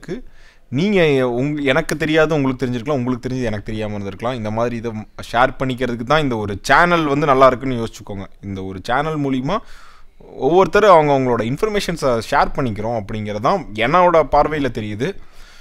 தெரிஞ்சிருக்கு. நீங்கள் எனக்கு தெரியாது உங்களுக்கு தெரிஞ்சிருக்கலாம், உங்களுக்கு தெரிஞ்சது எனக்கு தெரியாமல் இருந்திருக்கலாம். இந்த மாதிரி இதை ஷேர் பண்ணிக்கிறதுக்கு தான் இந்த ஒரு சேனல் வந்து நல்லா இருக்குன்னு யோசிச்சுக்கோங்க. இந்த ஒரு சேனல் மூலிமா ஒவ்வொருத்தரும் அவங்களோட இன்ஃபர்மேஷன்ஸை ஷேர் பண்ணிக்கிறோம் அப்படிங்கிறது தான் என்னோட பார்வையில் தெரியுது.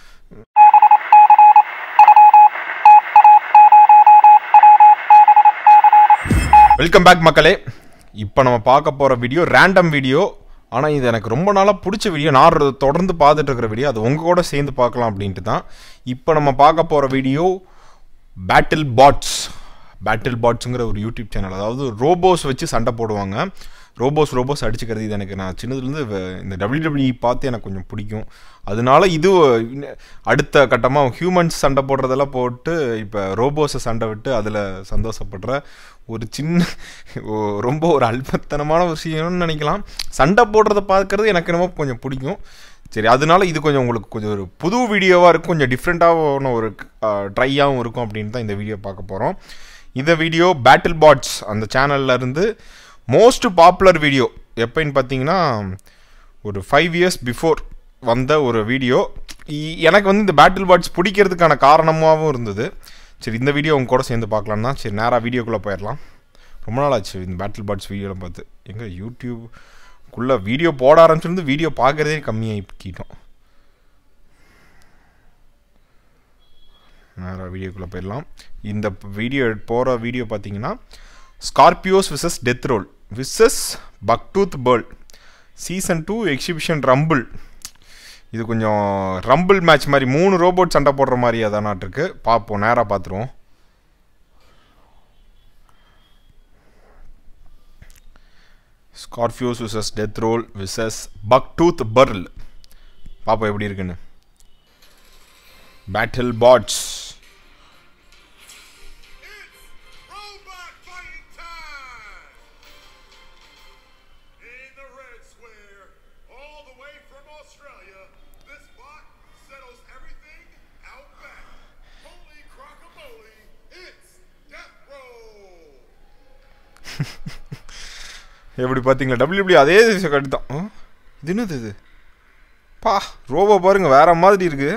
வெல்கம் பேக் மக்களே. இப்போ நம்ம பார்க்க போகிற வீடியோ ரேண்டம் வீடியோ. ஆனால் இது எனக்கு ரொம்ப நாளாக பிடிச்ச வீடியோ, நான் தொடர்ந்து பார்த்துட்டு இருக்கிற வீடியோ. அது உங்கள் கூட சேர்ந்து பார்க்கலாம் அப்படின்ட்டு தான் இப்போ நம்ம பார்க்க போகிற வீடியோ பேட்டில் பாட்ஸுங்கிற ஒரு யூடியூப் சேனல். அதாவது ரோபோஸ் வச்சு சண்டை போடுவாங்க. ரோபோஸ் அடிச்சுக்கிறது. இது எனக்கு நான் சின்னதுலேருந்து இந்த WWE பார்த்து எனக்கு கொஞ்சம் பிடிக்கும். அதனால இது அடுத்த கட்டமாக ஹியூமன்ஸ் சண்டை போடுறதெல்லாம் போட்டு இப்போ ரோபோஸை சண்டை விட்டு அதில் சந்தோஷப்படுற ஒரு சின்ன ரொம்ப ஒரு அல்பத்தனமான விஷயம்னு நினைக்கலாம். சண்டை போடுறத பார்க்கறது எனக்கு என்னமோ கொஞ்சம் பிடிக்கும். சரி, அதனால இது கொஞ்சம் உங்களுக்கு கொஞ்சம் ஒரு புது வீடியோவாக இருக்கும், கொஞ்சம் டிஃப்ரெண்ட்டான ஒரு ட்ரையாகவும் இருக்கும் அப்படின்னு தான் இந்த வீடியோ பார்க்க போகிறோம். இந்த வீடியோ பேட்டில் பாட்ஸ் அந்த சேனல்லேருந்து மோஸ்ட் பாப்புலர் வீடியோ எப்போன்னு பார்த்தீங்கன்னா ஒரு 5 இயர்ஸ் பிஃபோர் வந்த ஒரு வீடியோ. எனக்கு வந்து இந்த பேட்டில் பாட்ஸ் பிடிக்கிறதுக்கான காரணமாகவும் இருந்தது. சரி, இந்த வீடியோ உங்க கூட சேர்ந்து பார்க்கலான்னா சரி நேராக வீடியோக்குள்ளே போயிடலாம். ரொம்ப நாள் ஆச்சு இந்த பேட்டில் பாட்ஸ் வீடியோலாம் பார்த்து. எங்கள் யூடியூப்குள்ளே வீடியோ போட ஆரம்பிச்சிருந்து வீடியோ பார்க்குறதே கம்மியாகிட்டோம். நேராக வீடியோக்குள்ளே போயிடலாம். இந்த வீடியோ பார்த்தீங்கன்னா Scorpios vicious death roll vicious bucktooth pearl season 2 exhibition rumble. இது கொஞ்சம் ரம்பிள் மேட்ச் மாதிரி 3 ரோபோட் சண்டை போடுற மாதிரி அதான் இருக்கு. பார்ப்போம், நேராக பார்த்துருவோம். Scorpios vicious death roll vicious bucktooth pearl. பார்ப்போம் எப்படி இருக்குன்னு. Battle bots. எப்படி பார்த்தீங்களா? WWE அதே கட்டு தான். இது என்னது இது? பா, ரோபோ பாருங்க, வேற மாதிரி இருக்கு.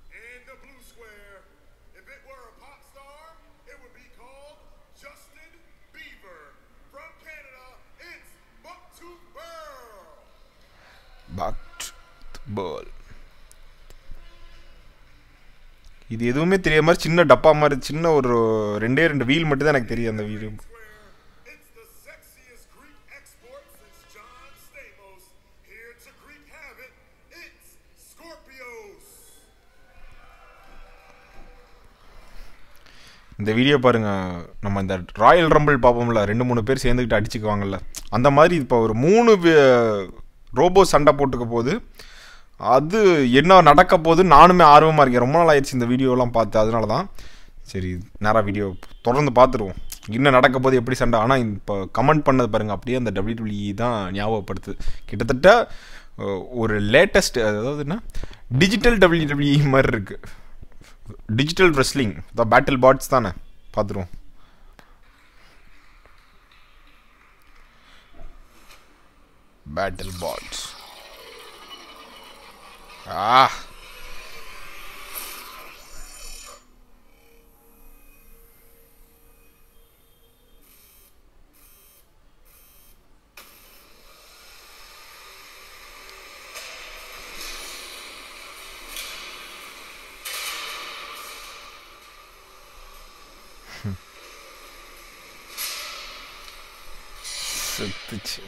இது எதுவுமே தெரிய மாதிரி சின்ன டப்பா மாதிரி சின்ன ஒரு 2 வீல் மட்டும் தான் எனக்கு தெரியும் அந்த வீடியோ. இந்த வீடியோ பாருங்கள், நம்ம இந்த ராயல் ரம்பிள் பார்ப்போம்ல, 2-3 பேர் சேர்ந்துக்கிட்டு அடிச்சுக்குவாங்கல்ல, அந்த மாதிரி இப்போ ஒரு 3 ரோபோ சண்டை போட்டுக்க போது. அது என்ன நடக்க போது நானுமே ஆர்வமாக இருக்கேன். ரொம்ப நாள் ஆயிடுச்சு இந்த வீடியோலாம் பார்த்து. அதனால தான் சரி நேராக வீடியோ தொடர்ந்து பார்த்துருவோம். என்ன நடக்க போது, எப்படி சண்டை. ஆனால் இப்போ கமெண்ட் பண்ணது பாருங்கள், அப்படியே அந்த WWE தான் ஞாபகப்படுத்து. கிட்டத்தட்ட ஒரு லேட்டஸ்ட், அதாவது என்ன டிஜிட்டல் WWE மாதிரி இருக்குது. Digital wrestling the battle bots தானே. பார்த்துருவோம். Battle bots. செத்துச்சு.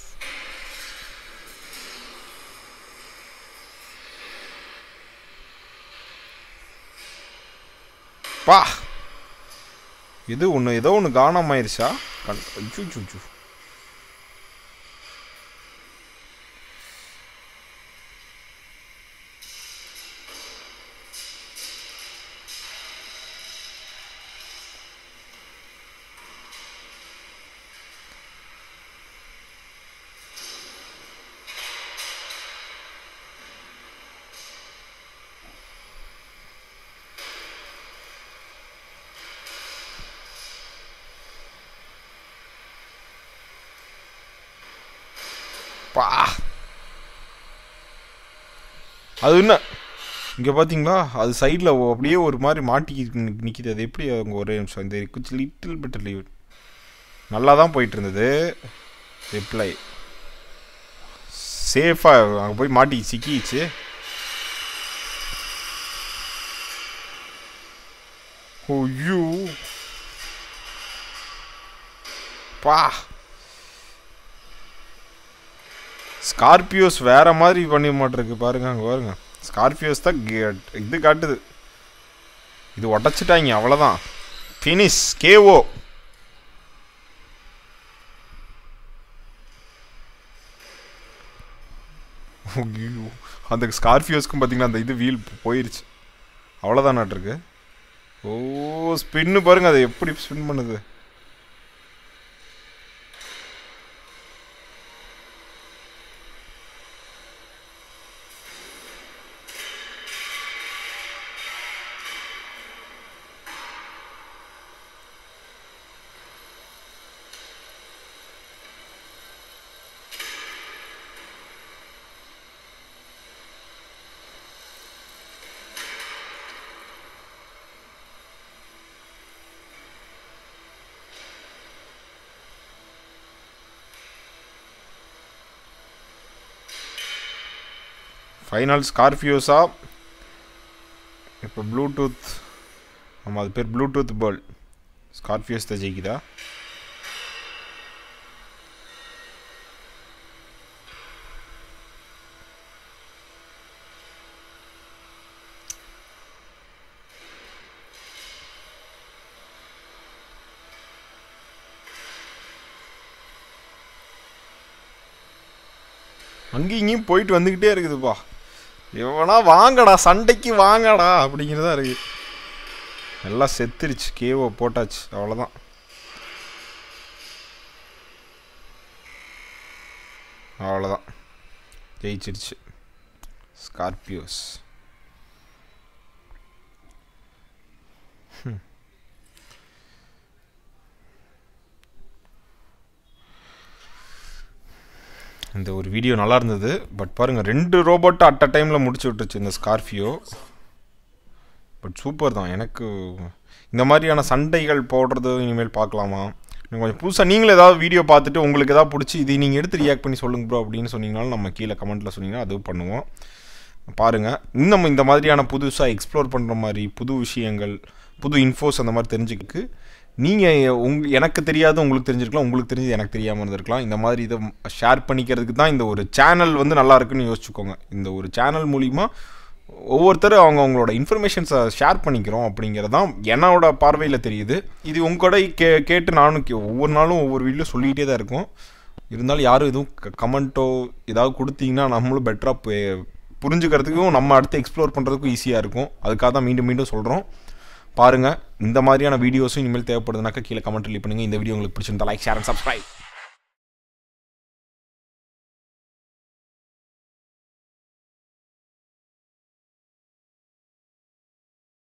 பா, இது ஏதோ ஒன்று காணாம ஆயிடுச்சா? அது என்ன இங்கே பார்த்தீங்களா அது சைடில் அப்படியே ஒரு மாதிரி மாட்டி நிற்கிது. அது எப்படி அவங்க ஒரே நிமிஷம் இந்த கொஞ்சம் லிட்டில் பிட் லீவ் நல்லா தான் போயிட்டு இருந்தது. ரிப்ளை சேஃபாக அங்கே போய் மாட்டி சிக்கிச்சு. ஐயோ பா ஸ்கார்பியோஸ் வேற மாதிரி பண்ணி மாட்டிருக்கு பாருங்க. அங்கே பாருங்க ஸ்கார்பியோஸ் தான் இது காட்டுது. இது உடச்சிட்டாங்க அவ்வளோதான். Finish KO. அந்த ஸ்கார்பியோஸ்க்கும் பார்த்தீங்கன்னா அந்த இது வீல் போயிருச்சு. அவ்வளோதான் நாட்டிருக்கு. ஓ ஸ்பின்னு பாருங்க அதை எப்படி ஸ்பின் பண்ணுது. ஃபைனல் ஸ்கார்பியோஸா இப்போ ப்ளூடூத். ஆமாம் அது பேர் ப்ளூடூத் பேர்ல். ஸ்கார்பியோஸ் தான் ஜெயிக்குதா? அங்கேயும் இங்கேயும் போயிட்டு வந்துக்கிட்டே இருக்குதுப்பா. எவனா வாங்கடா சண்டைக்கு வாங்கடா அப்படிங்கிறதா இருக்கு. எல்லாம் செத்துருச்சு. கேஓ போட்டாச்சு அவ்வளோதான். அவ்வளோதான் ஜெயிச்சிருச்சு ஸ்கார்பியோஸ். இந்த ஒரு வீடியோ நல்லா இருந்தது. பட் பாருங்கள் 2 ரோபோட்டை அட் அ டைமில் முடிச்சு விட்டுருச்சு இந்த ஸ்கார்பியோ. பட் சூப்பர் தான். எனக்கு இந்த மாதிரியான சண்டைகள் போடுறது இனிமேல் பார்க்கலாமா? இன்னும் கொஞ்சம் புதுசாக நீங்களும் ஏதாவது வீடியோ பார்த்துட்டு உங்களுக்கு ஏதாவது பிடிச்சி இது நீங்கள் எடுத்து ரியாக்ட் பண்ணி சொல்லுங்க ப்ரோ அப்படின்னு சொன்னீங்கனாலும் நம்ம கீழே கமெண்ட்டில் சொன்னீங்கன்னா அதுவும் பண்ணுவோம். பாருங்கள் இன்னும் இந்த மாதிரியான புதுசாக எக்ஸ்ப்ளோர் பண்ணுற மாதிரி புது விஷயங்கள் புது இன்ஃபோஸ் அந்த மாதிரி தெரிஞ்சுக்கு நீங்கள் எனக்கு தெரியாது உங்களுக்கு தெரிஞ்சிருக்கலாம், உங்களுக்கு தெரிஞ்சது எனக்கு தெரியாமல் இருந்திருக்கலாம். இந்த மாதிரி இதை ஷேர் பண்ணிக்கிறதுக்கு தான் இந்த ஒரு சேனல் வந்து நல்லா இருக்குன்னு யோசிச்சுக்கோங்க. இந்த ஒரு சேனல் மூலிமா ஒவ்வொருத்தரும் அவங்களோட இன்ஃபர்மேஷன்ஸை ஷேர் பண்ணிக்கிறோம் அப்படிங்கிறது தான் என்னோட பார்வையில் தெரியுது. இது உங்களோட கேட்டு நானும் ஒவ்வொரு நாளும் ஒவ்வொரு வீடியோ சொல்லிக்கிட்டே தான் இருக்கும். இருந்தாலும் யாரும் எதுவும் கமெண்ட்டோ ஏதாவது கொடுத்தீங்கன்னா நம்மளும் பெட்டராக புரிஞ்சுக்கிறதுக்கும் நம்ம அடுத்து எக்ஸ்ப்ளோர் பண்ணுறதுக்கும் ஈஸியாக இருக்கும். அதுக்காக தான் மீண்டும் மீண்டும் சொல்கிறோம். பாருங்கள் இந்த மாதிரியான வீடியோஸும் இனிமேல் தேவைப்படுதுனாக்கா கீழே கமெண்ட் லீவ் பண்ணுங்கள். இந்த வீடியோ உங்களுக்கு பிடிச்சிருந்தா லைக் ஷேர் அண்ட் சப்ஸ்கிரைப்.